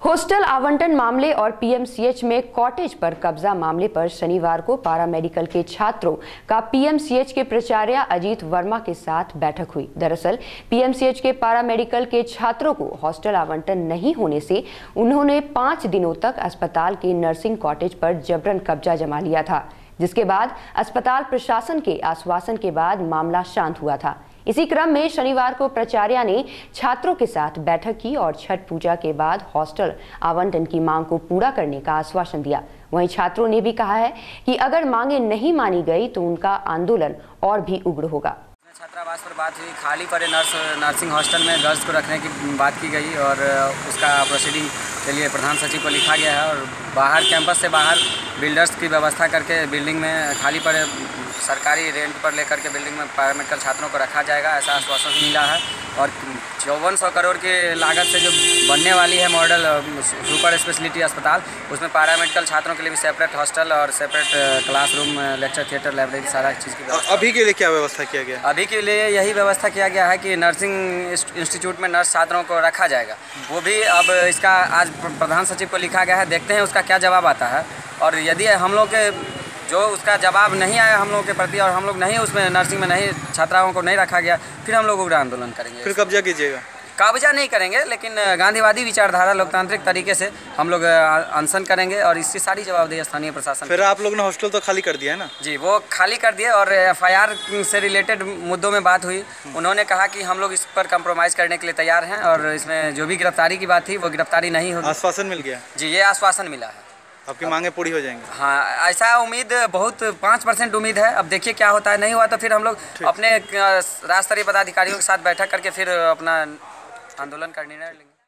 Hostel आवंटन मामले और पीएमसीएच में कॉटेज पर कब्जा मामले पर शनिवार को पारामेडिकल के छात्रों का पीएमसीएच के प्राचार्य अजीत वर्मा के साथ बैठक हुई। दरअसल पीएमसीएच के पारामेडिकल के छात्रों को हॉस्टल आवंटन नहीं होने से उन्होंने 5 दिनों तक अस्पताल के नर्सिंग कॉटेज पर जबरन कब्जा जमा लिया था, जिसके बाद अस्पताल प्रशासन के आश्वासन के बाद मामला शांत हुआ था। इसी क्रम में शनिवार को प्राचार्य ने छात्रों के साथ बैठक की और छठ पूजा के बाद हॉस्टल आवंटन की मांग को पूरा करने का आश्वासन दिया। वहीं छात्रों ने भी कहा है कि अगर मांगे नहीं मानी गई तो उनका आंदोलन और भी उग्र होगा। छात्रावास पर बात हुई, खाली पड़े नर्सिंग हॉस्टल में गर्ल्स को रखने की बात की गई और उसका प्रोसीडिंग के लिए प्रधान सचिव को लिखा गया है और बाहर कैंपस से बाहर बिल्डर्स की व्यवस्था करके बिल्डिंग में खाली पड़े सरकारी रेंट पर लेकर के बिल्डिंग में पैरामेडिकल छात्रों को रखा जाएगा, ऐसा आश्वासन मिला है। और 5400 करोड़ की लागत से जो बनने वाली है मॉडल सुपर स्पेशलिटी अस्पताल, उसमें पैरामेडिकल छात्रों के लिए भी सेपरेट हॉस्टल और separate classroom, lecture theatre, library, सारा चीज़ की व्यवस्था। अभी के लिए क्या व्यवस्था किया गया? अभी के लिए यही व्यवस्था किया गया है कि नर्सिंग इंस्टीट्यूट में नर्स छात्रों को रखा जाएगा। वो भी अब इसका आज प्रधान सचिव को लिखा गया है, देखते हैं उसका क्या जवाब आता है। और यदि हम लोग के जो उसका जवाब नहीं आया हम लोगों के प्रति और हम लोग नहीं उसमें नर्सिंग में नहीं छात्राओं को नहीं रखा गया, फिर हम लोग उग्र आंदोलन करेंगे। फिर कब्जा कीजिएगा? कब्जा नहीं करेंगे, लेकिन गांधीवादी विचारधारा लोकतांत्रिक तरीके से हम लोग अनशन करेंगे और इसकी सारी जवाबदेही स्थानीय प्रशासन। फिर आप लोग ने हॉस्टल तो खाली कर दिया है ना? जी, वो खाली कर दिए और एफआईआर से रिलेटेड मुद्दों में बात हुई। उन्होंने कहा कि हम लोग इस पर कंप्रोमाइज़ करने के लिए तैयार हैं और इसमें जो भी गिरफ्तारी की बात थी वो गिरफ्तारी नहीं होगी। आश्वासन मिल गया? जी, ये आश्वासन मिला है। आपकी मांगे पूरी हो जाएंगी? हाँ, ऐसा उम्मीद बहुत 5% उम्मीद है। अब देखिए क्या होता है, नहीं हुआ तो फिर हम लोग अपने राज्य स्तरीय पदाधिकारियों के साथ बैठक करके फिर अपना आंदोलन का निर्णय लेंगे।